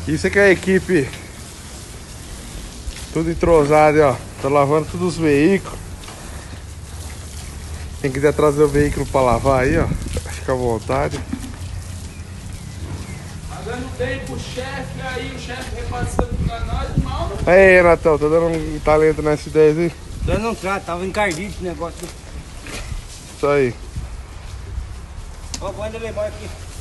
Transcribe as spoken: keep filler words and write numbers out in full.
Isso aqui é a equipe. Tudo entrosado, ó. Tá lavando todos os veículos. Quem quiser trazer o veículo pra lavar aí, ó, fica à vontade. Tá dando bem pro chefe aí, o chefe repassando pra nós, mal não. Aí, Renatão, tá dando um talento na S dez aí? Dando um trato, tava encardido esse negócio. Isso aí. Ó, vou ainda levar aqui.